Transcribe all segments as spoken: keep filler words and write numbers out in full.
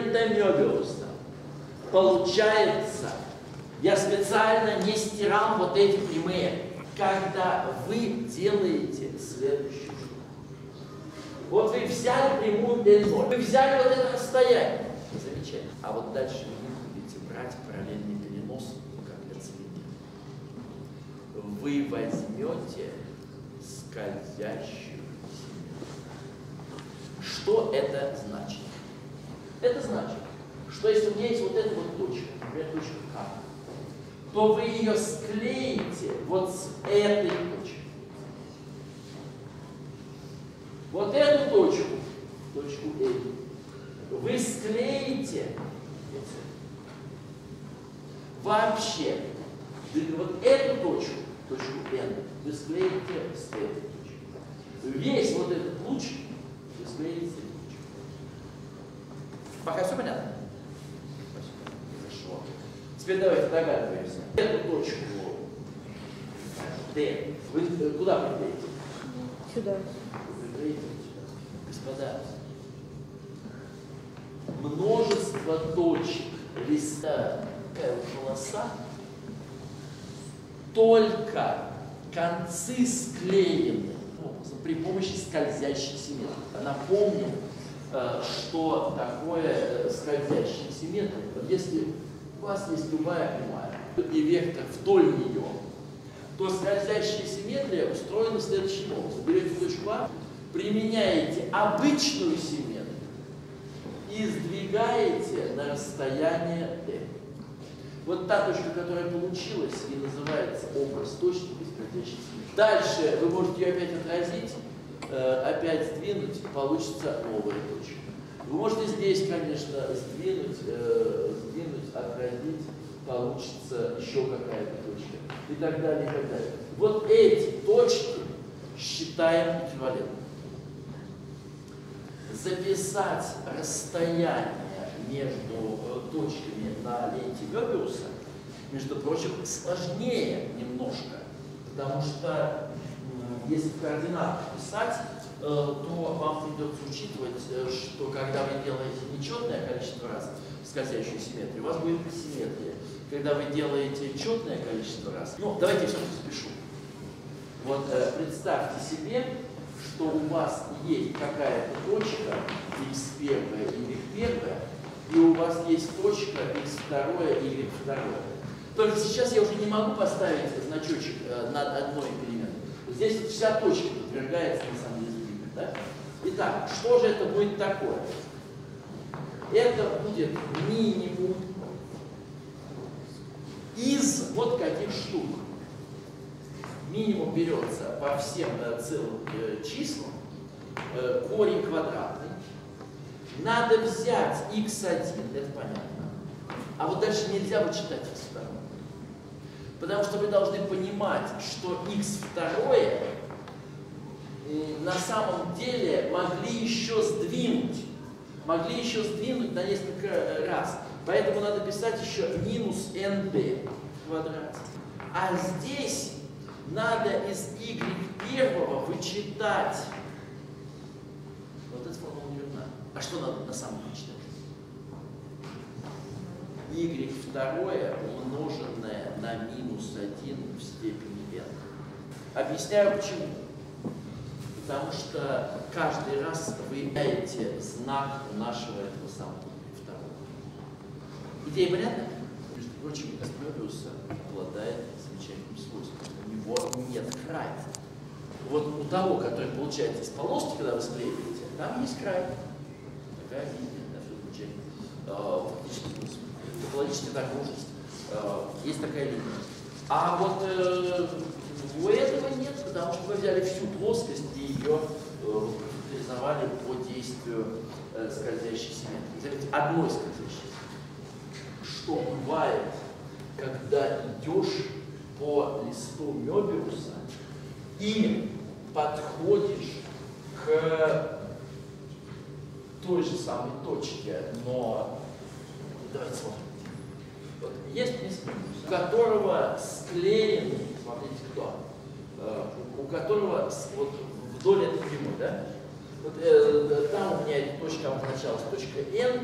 лента Мёбиуса. Получается, я специально не стирал вот эти прямые, когда вы делаете следующую штуку. Вот вы взяли прямую эл ноль, вы взяли вот это расстояние. Замечательно. А вот дальше вы будете брать параллельный перенос, как для цилиндра. Вы возьмете скользящую симметрию. Что это значит? Это значит, что если у меня есть вот эта вот точка, например, точка К, то вы ее склеите вот с этой точкой. Вот эту точку, точку А, вы склеите вообще. Вот эту точку, точку N, вы склеите с этой точкой. Весь вот этот луч вы склеите с этой точкой. Пока все понятно? Хорошо. Теперь давайте догадываемся. Эту точку D вы куда приклеите? Сюда. Приклеите сюда. Господа, множество точек листа, такая вот полоса, только концы склеены при помощи скользящей симметрии. Напомню, что такое скользящая симметрия. Если у вас есть любая прямая и вектор вдоль нее, то скользящая симметрия устроена следующим образом. Берете точку А, применяете обычную симметрию и сдвигаете на расстояние d. Вот та точка, которая получилась, и называется образ точки без скользящей симметрии. Дальше вы можете ее опять отразить, опять сдвинуть, получится новая точка. Вы можете здесь, конечно, сдвинуть, э, сдвинуть, отразить, получится еще какая-то точка. И так далее, и так далее. Вот эти точки считаем эквивалентными. Записать расстояние между точками на ленте Мёбиуса, между прочим, сложнее немножко, потому что если координаты писать, то вам придется учитывать, что когда вы делаете нечетное количество раз скользящую симметрию, у вас будет асимметрия. Когда вы делаете четное количество раз, ну, давайте я все-таки запишу. Вот э, представьте себе, что у вас есть какая-то точка икс первая, y первая, и у вас есть точка икс вторая, y вторая. Только сейчас я уже не могу поставить значочек э, над одной переменной. Здесь вся точка подвергается, на самом деле, сдвигу, да? Итак, что же это будет такое? Это будет минимум из вот каких штук. Минимум берется по всем э, целым э, числам, э, корень квадратный. Надо взять икс один, это понятно. А вот дальше нельзя вычитать икс два. Потому что вы должны понимать, что икс два э, на самом деле могли еще сдвинуть. Могли еще сдвинуть на несколько раз. Поэтому надо писать еще минус эн дэ в квадрате. А здесь надо из y первого вычитать. Вот эта формула не верна. А что надо на самом деле вычитать? y второе умноженное на минус один в степени n. Объясняю почему. Потому что каждый раз вы меняете знак нашего этого самого второго. Идея понятна? Между прочим, Мёбиус обладает замечательным свойством. У него нет края. Вот у того, который получается из полоски, когда вы склеиваете, там есть край. Такая линия, да, что замечательно. Фактически смысл. Топологическая окружность. Есть такая линия. А вот э, у этого нет, потому что мы взяли всю плоскость и ее э, реализовали по действию э, скользящей симметрии. Заметьте, одной скользящей симметрии. Что бывает, когда идешь по листу Мёбиуса и подходишь к той же самой точке, но давайте смотрим. Вот есть лист, у которого склеены, смотрите, кто, у которого вот вдоль этой прямой, да? Вот, э, там у меня эта точка обозначалась точка N,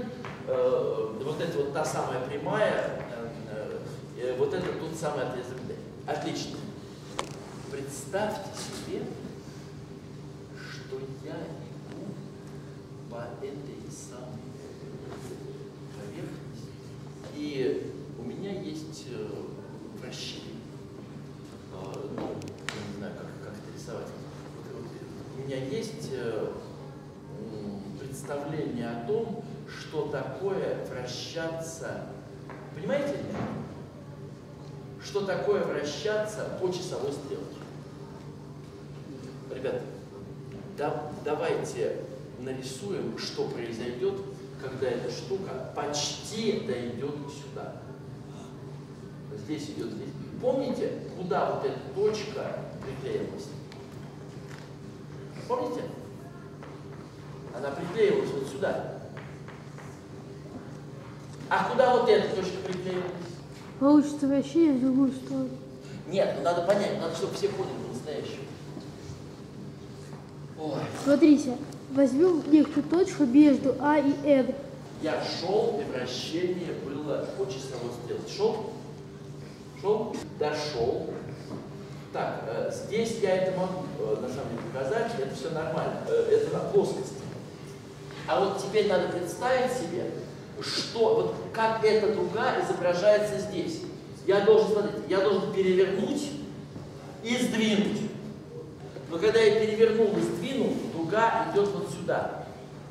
э, вот это вот та самая прямая, э, э, вот это тот самый отрезок D. Отлично. Представьте себе, что я иду по этой самой поверхности, и у меня есть э, вращение. Э, ну, я не знаю, как, как это рисовать. Вот, вот, у меня есть э, представление о том, что такое вращаться. Понимаете ли? Что такое вращаться по часовой стрелке? Ребята, да, давайте нарисуем, что произойдет, когда эта штука почти дойдет сюда. Здесь идет, здесь. Помните, куда вот эта точка приклеилась? Помните? Она приклеилась вот сюда. А куда вот эта точка приклеилась? Получится вращение в другую сторону. Нет, ну надо понять, надо, чтобы все поняли по-настоящему. Ой. Смотрите, возьмем некую точку между А и Н. Я шел, и вращение было по часовой стрелке. Шел? Шел? Дошел. Так, э, здесь я это могу э, на самом деле показать, это все нормально, э, это на плоскости. А вот теперь надо представить себе, что, вот как эта дуга изображается здесь. Я должен, смотрите, я должен перевернуть и сдвинуть. Но когда я перевернул и сдвинул, дуга идет вот сюда.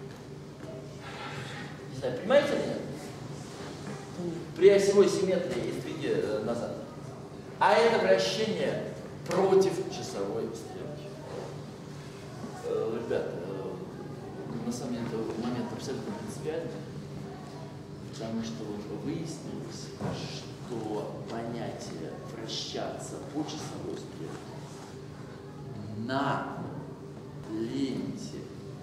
Не знаю, понимаете ли? При осевой симметрии и сдвиге э, назад. А это вращение против часовой стрелки. Э, ребята, э, на самом деле это момент абсолютно принципиальный. Потому что вот выяснилось, что понятие вращаться по часовой стрелке на ленте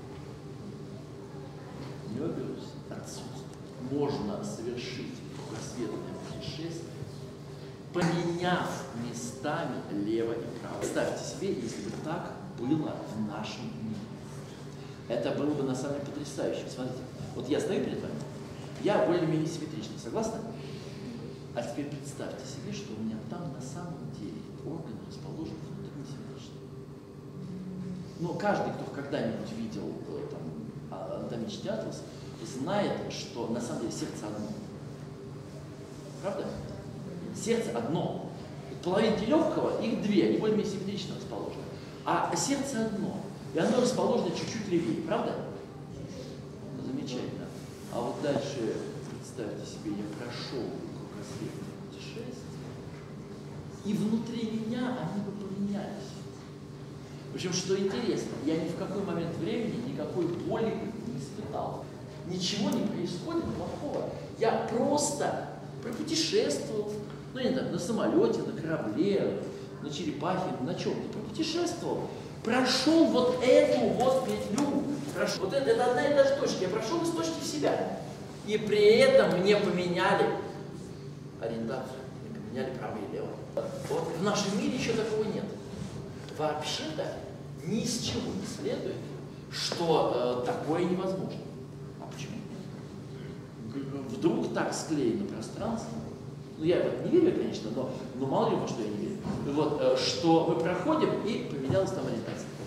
Мёбиуса отсутствует. Можно совершить кругосветное путешествие, поменяв местами лево и право. Представьте себе, если бы так было в нашем мире. Это было бы на самом деле потрясающе. Смотрите, вот я стою перед вами, я более-менее симметричный, согласны? А теперь представьте себе, что у меня там на самом деле орган расположен внутренне симметрично. Но каждый, кто когда-нибудь видел там, анатомический атлас, знает, что на самом деле сердце одно. Правда? Сердце одно. Половинки легкого, их две, они более-менее симметрично расположены. А сердце одно. И оно расположено чуть-чуть левее, правда? Ну, замечательно. А вот дальше, представьте себе, я прошел кругосветное путешествие, и внутри меня они бы поменялись. Причем, что интересно, я ни в какой момент времени никакой боли не испытал. Ничего не происходит плохого. Я просто пропутешествовал, ну, не знаю, на самолете, на корабле, на черепахе, на чем-то, пропутешествовал. Прошел вот эту вот петлю, прошел, вот это, это одна и та же точка, я прошел из точки в себя. И при этом мне поменяли ориентацию, мне поменяли право и лево. Вот в нашем мире еще такого нет. Вообще-то ни из чего не следует, что э, такое невозможно. А почему? Вдруг так склеено пространство, ну я в это не верю, конечно, но, но мало ли во что я не верю, вот, э, что мы проходим и поменялась там ориентация.